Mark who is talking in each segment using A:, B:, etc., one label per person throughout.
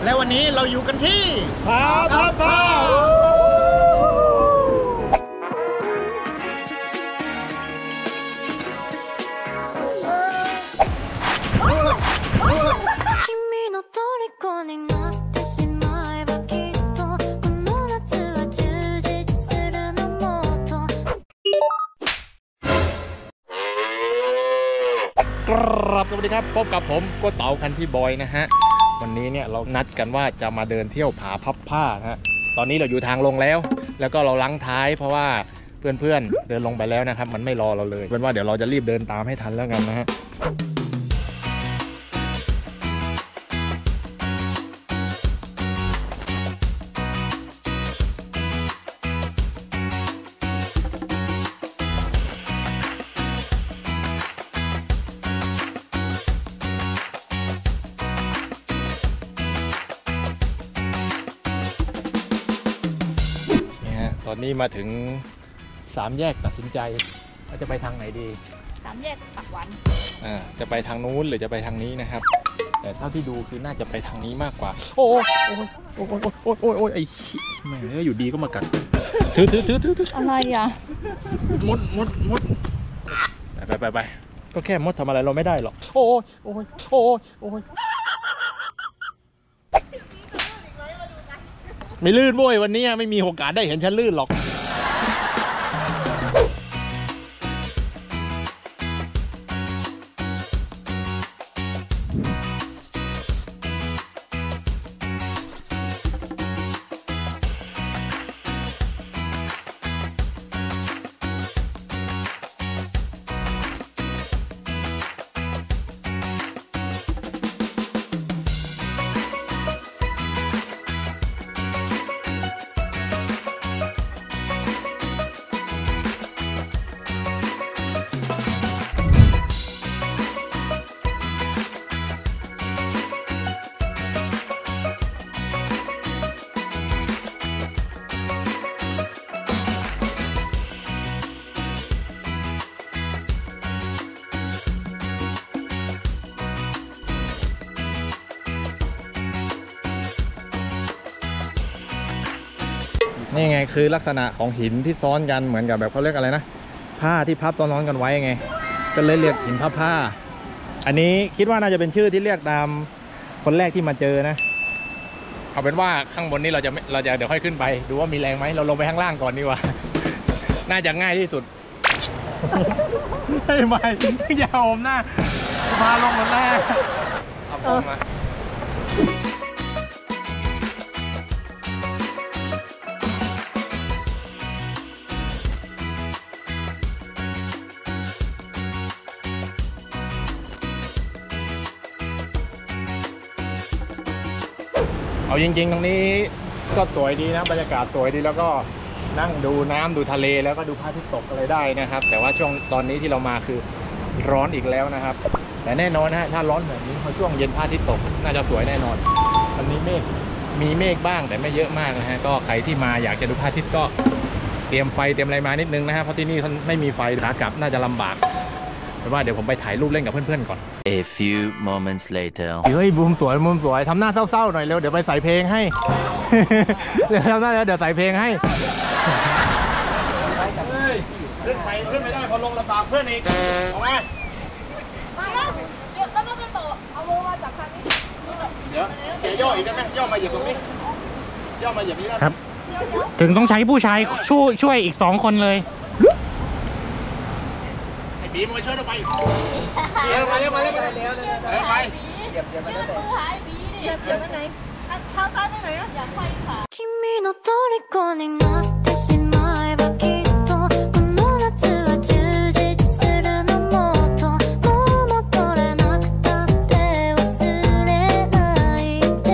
A: และวันนี้เราอยู่กันที่
B: ผาพับผ้า
A: ครับสวัสดีครับพบกับผมโกเต๋าคันที่บอยนะฮะวันนี้เนี่ยเรานัดกันว่าจะมาเดินเที่ยวผาพับผ้าฮะตอนนี้เราอยู่ทางลงแล้วก็เราลังท้ายเพราะว่าเพื่อนๆเดินลงไปแล้วนะครับมันไม่รอเราเลยเป็นว่าเดี๋ยวเราจะรีบเดินตามให้ทันแล้วกันนะฮะตอนนี้มาถึง3 แยกตัดสินใจว่าจะไปทางไหนดี
C: 3 แยกปักหวัน
A: จะไปทางนู้นหรือจะไปทางนี้นะครับแต่เท่าที่ดูคือน่าจะไปทางนี้มากกว่าโอ้ยไอ้แม่อยู่ดีก็มากัดถือ
C: อะไรอ่ะ
A: มดไปก็แค่มดทำอะไรเราไม่ได้หรอกโอ้ยไม่ลื่นโว้ยวันนี้ไม่มีโอกาสได้เห็นฉันลื่นหรอกนี่ไงคือลักษณะของหินที่ซ้อนกันเหมือนกับแบบเขาเรียกอะไรนะผ้าที่พับซ้อนกันไว้ไงก็เลยเรียกหินพับผ้าอันนี้คิดว่าน่าจะเป็นชื่อที่เรียกตามคนแรกที่มาเจอนะเอาเป็นว่าข้างบนนี้เราจะเดี๋ยวค่อยขึ้นไปดูว่ามีแรงไหมเราลงไปข้างล่างก่อนดีกว่าน่าจะง่ายที่สุดไม่อย่าโอมหน้าพาลงมาแน่เอาลงมาเอาจริงๆตรงนี้ก็สวยดีนะบรรยากาศสวยดีแล้วก็นั่งดูน้ำดูทะเลแล้วก็ดูพระอาทิตย์ตกอะไรได้นะครับแต่ว่าช่วงตอนนี้ที่เรามาคือร้อนอีกแล้วนะครับแต่แน่นอนนะถ้าร้อนแบบนี้พอช่วงเย็นพระอาทิตย์ตกน่าจะสวยแน่นอนวันนี้มีเมฆบ้างแต่ไม่เยอะมากนะฮะก็ใครที่มาอยากจะดูพระอาทิตย์ก็เตรียมไฟเตรียมอะไรมานิดนึงนะฮะเพราะที่นี่ไม่มีไฟขากลับน่าจะลำบากแต่ว่าเดี๋ยวผมไปถ่ายรูปเล่นกับเพื่อนๆก่อน
D: A few moments later
A: เฮ้ยมุมสวยทำหน้าเศร้าๆหน่อยเร็วเดี๋ยวไปใส่เพลงให้ เดี๋ยวทำหน้าแล้วเดี๋ยวใส่เพลงให้ขึ้นไม่ได้พอลงลำบากเพื่อนอีกเอาไหม
C: มาแล้วต้องไปต่อเอาโมมาจากทางนี้
A: เดี๋ยวแกย่ออีกได้ไหมย่อมาเหยียบตรงนี้ย่อมาเหยียบนี้ได้
B: ครับถึงต้องใช้ผู้ชายช่วยอีก2 คนเลย
A: บีมมาช่วยเราไปเร็วไปไปเหยียบมาแล้วแต่
C: หายบีดิเหยียบไปไหนเท้าซ้ายไปไหนอ่ะอยากไปค่ะ君の虜になってしまえばきっとこの夏は充実するのもっともう戻れなくたって忘れないで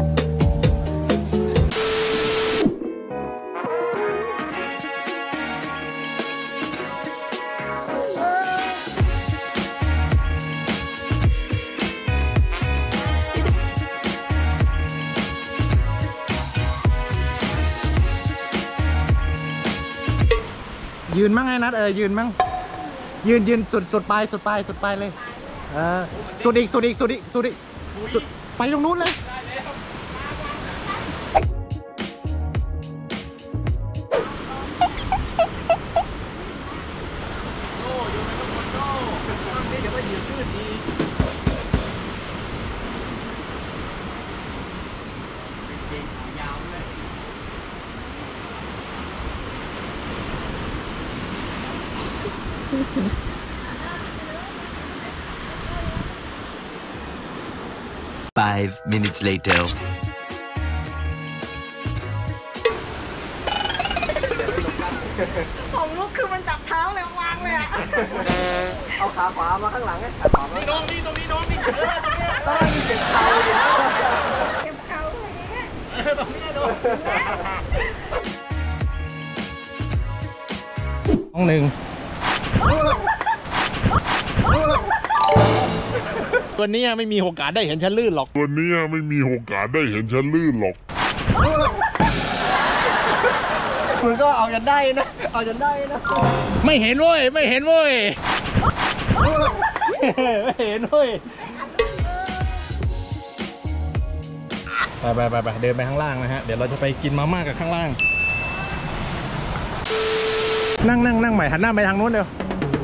A: ยืนมั่งไงนัดยืนมั่งยืนสุดปลายเลยสุดอีกไปตรงนู้นเลย
D: 5 minutes later.
E: ของลูกคือมันจับเท้าเลยวางเลยอะ
F: เอาขาขวามาข้างหลังไงขาขวามา
A: นี่น้องนี่ตรงนี้น้องนี่
F: ต้องมีเจ็บเข่าอยู่แล้ว
E: เก็บเท้าเลยเนี่ย
A: ตรงนี้โดนห้องหนึ่งวันนี้ไม่มีโอกาสได้เห็นฉันลื่นหรอก
G: วันนี้ไม่มีโอกาสได้เห็นฉันลื่นหรอก
F: คุณก็เอาจนได้นะ เอาจนได้นะ
A: ไม่เห็นเว้ยไม่เห็นเว้ยไม่เห็นเว้ยไปเดินไปข้างล่างนะฮะเดี๋ยวเราจะไปกินมาม่ากับข้างล่างนั่งใหม่หันหน้าไปทางโน้นเดี๋ยว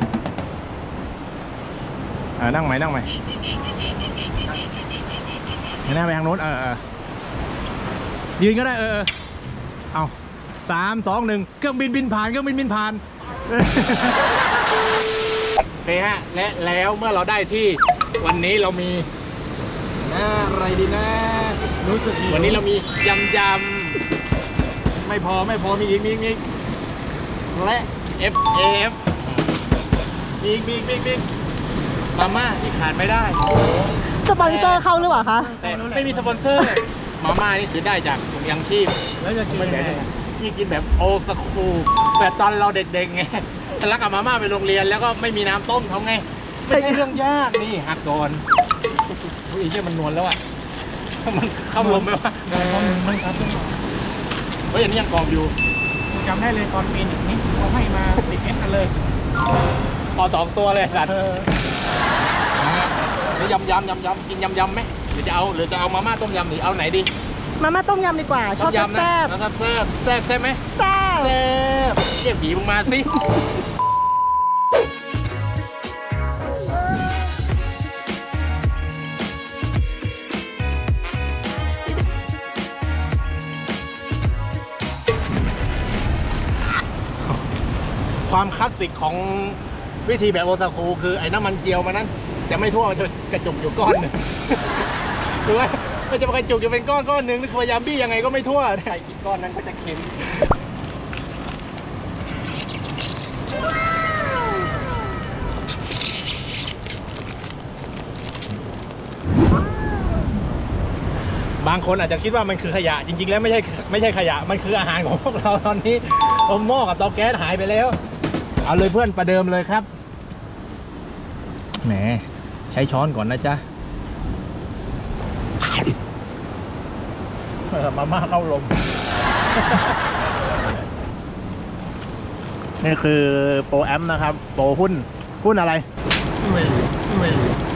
A: นั่งใหม่หันหน้าไปทางโน้นยืนก็ได้เอา3 2 1เครื่องบินบินผ่านโอเคฮะและแล้วเมื่อเราได้ที่วันนี้เรามีอะไรดีนะรู้สึกวันนี้เรามียำไม่พอมีอีกและ FAF มีอีกมาม่าที่ขาดไม่ได้
E: สปอนเซอร์เข้าหรือเปล่าคะ
A: แต่ไม่มีสปอนเซอร์มาม่านี่คือได้จากถุงยังชีพแล้วจะกินยังไงที่กินแบบโอสคูลแต่ตอนเราเด็กๆไงทะลักกับมาม่าไปโรงเรียนแล้วก็ไม่มีน้ำต้มทำไงไม่ใช่เรื่องยากนี่หักก่อนอุ้ยเชี่ยมันนวลแล้วอ่ะมันเข้าลมไหมวะมันครับเฮ้ยอันนี้ยังกรอบอยู่จำได้เลยตอนปี1นี้เขาให้มา10 เม็ดกันเลยพอ2 ตัวเลยสัตว์นี่ยำกินยำไหมหรือจะเอามาม่าต้มยำหรือเอาไหนดี
E: มาม่าต้มยำดีกว่า ชอบแซ่บ
A: แซ่บไหม
E: แซ่บ
A: เรียกผีมึงมาสิความคลาสสิกของวิธีแบบโอซากุคือไอ้น้ำมันเจียวมานั้นจะไม่ทั่วมันจะกระจุกอยู่ก้อนหนึ่งหรือว่ามันจะกระจุกอยู่เป็นก้อนหนึ่งนี่คือพยายามบี้ยังไงก็ไม่ทั่วใครกินก้อนนั้นก็จะเค็มบางคนอาจจะคิดว่ามันคือขยะจริงๆแล้วไม่ใช่ขยะมันคืออาหารของพวกเราตอนนี้หม้อกับเตาแก๊สหายไปแล้วเอาเลยเพื่อนประเดิมเลยครับแหมใช้ช้อนก่อนนะจ๊ะมาม่าเข้าลม นี่คือโปรแอมนะครับโปรหุ้นอะไรไม่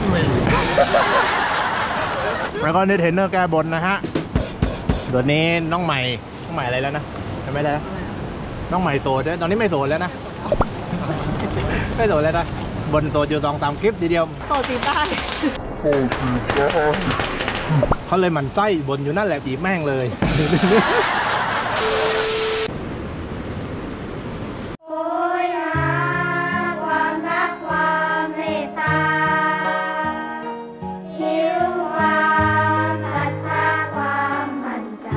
A: แล้วก็นี่เทรนเนอร์แก้บนนะฮะตัวนี้น้องใหม่อะไรแล้วนะจำไม่ได้แล้วน้องใหม่โสดตอนนี้ไม่โสดแล้วนะไม่โสดแล้วนะบนโสดอยู่2-3 คลิปทีเดียว
E: โซจีบได้
A: เขาเลยหมั่นไส้บนอยู่นั่นแหละจีบแม่งเลย
C: โอ้ยหาความรักความเมตตาหิวความศรัทธาความมั่นใจ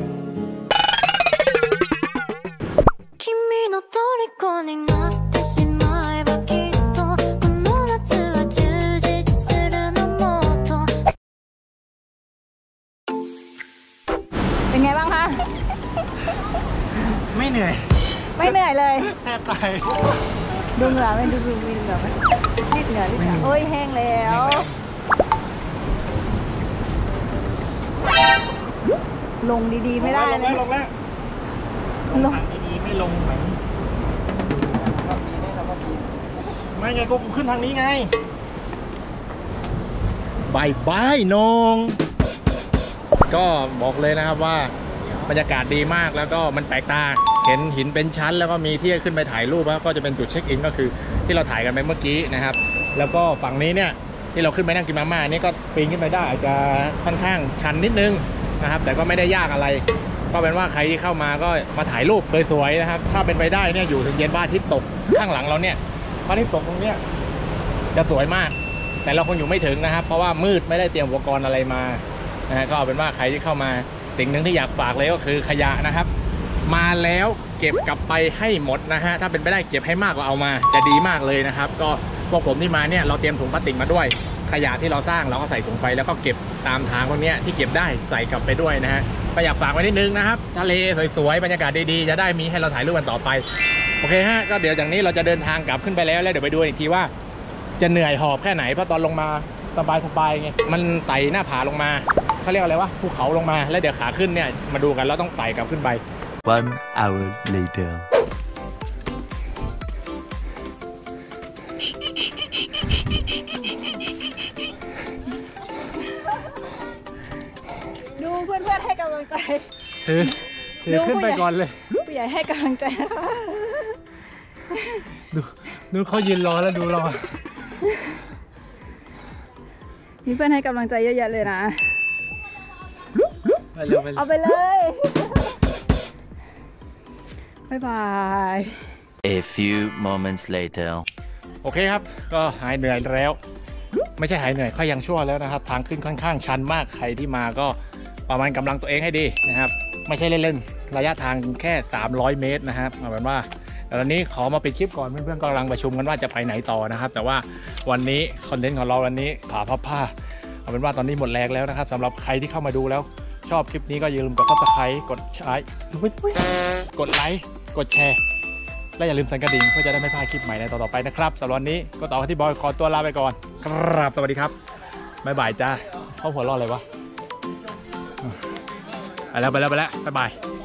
C: 君の虜になってしまえばきっとこの夏は充実するのもっと
E: เป็นไงบ้างคะ
A: ไม่เหนื่อย
E: ไม่เหนื่อยเลย
A: แทบตาย
E: ดูเหงื่อไหมดูมีเหงื่อไหมรีดเหงื่อโอ้ยแห้งแล้ว ลงดีๆไม่ได้เลย
A: ลงแล้วลงทางดีๆไม่ลงไหมไม่ไงกูขึ้นทางนี้ไงบายนงก็บอกเลยนะครับว่าบรรยากาศดีมากแล้วก็มันแปลกตาเห็นหินเป็นชั้นแล้วก็มีที่ขึ้นไปถ่ายรูปแล้วก็จะเป็นจุดเช็คอินก็คือที่เราถ่ายกันไปเมื่อกี้นะครับแล้วก็ฝั่งนี้เนี่ยที่เราขึ้นไปนั่งกินมาม่านี่ก็ปีนขึ้นไปได้อาจจะค่อนข้างชันนิดนึงนะครับแต่ก็ไม่ได้ยากอะไรก็เป็นว่าใครที่เข้ามาก็มาถ่ายรูปสวยๆนะครับถ้าเป็นไปได้เนี่ยอยู่ถึงเย็นพระอาทิตย์ตกข้างหลังเราเนี่ยพระอาทิตย์ตกตรงเนี้ยจะสวยมากแต่เราคงอยู่ไม่ถึงนะครับเพราะว่ามืดไม่ได้เตรียมอุปกรณ์อะไรมานะฮะก็เอาเป็นว่าใครที่เข้ามาสิ่งหนึ่งที่อยากฝากเลยก็คือขยะนะครับมาแล้วเก็บกลับไปให้หมดนะฮะถ้าเป็นไปได้เก็บให้มากกว่าเอามาจะดีมากเลยนะครับก็พวกผมที่มาเนี่ยเราเตรียมถุงพลาสติกมาด้วยขยะที่เราสร้างเราก็ใส่ถุงไปแล้วก็เก็บตามทางพวกนี้ที่เก็บได้ใส่กลับไปด้วยนะฮะก็อยากฝากไว้นิดนึงนะครับทะเลสวยๆบรรยากาศดีๆจะได้มีให้เราถ่ายรูปกันต่อไปโอเคฮะก็เดี๋ยวจากนี้เราจะเดินทางกลับขึ้นไปแล้วเดี๋ยวไปดูอีกทีว่าจะเหนื่อยหอบแค่ไหนเพราะตอนลงมาสบายๆไงมันไต่หน้าผาลงมาเขาเรียกอะไรวะภูเขาลงมาแล้วเดี๋ยวขาขึ้นเนี่ยมาดูกันแล้วต้องไต่กลับขึ้นไป
D: 1 hour later.
E: ดูเพื่อนๆให้กำลังใจ
A: ถือขึ้นไปก่อนเลย
E: ผู้ใหญ่ให้กำลังใจนะคะ
A: ดูเขายืนรอแล้วดูเรา
E: มีเพื่อนให้กำลังใจเยอะแยะเลยนะ
A: ไปเร็ว
E: เอาไปเลยบ๊ายบาย
D: A few moments later.
A: โอเคครับก็หายเหนื่อยแล้วไม่ใช่หายเหนื่อยค่อยยังชั่วแล้วนะครับทางขึ้นค่อนข้างชันมากใครที่มาก็ประมาณกำลังตัวเองให้ดีนะครับไม่ใช่เล่นๆระยะทางแค่300 เมตรนะครับเอาเป็นว่าแต่ตอนนี้ขอมาปิดคลิปก่อนเพื่อนๆกำลังประชุมกันว่าจะไปไหนต่อนะครับแต่ว่าวันนี้คอนเทนต์ของเราวันนี้ผ่าพับผ้าเอาเป็นว่าตอนนี้หมดแรงแล้วนะครับสำหรับใครที่เข้ามาดูแล้วชอบคลิปนี้ก็อย่าลืมกด Subscribe กดไลค์กดแชร์และอย่าลืมสั่นกระดิ่งเพื่อจะได้ไม่พลาดคลิปใหม่ในต่อๆไปนะครับสำหรับวันนี้ก็ต่อที่บอยขอตัวลาไปก่อนครับสวัสดีครับบ๊ายบายจ้าเขาหัวเราะอะไรวะไปแล้วบ๊ายบาย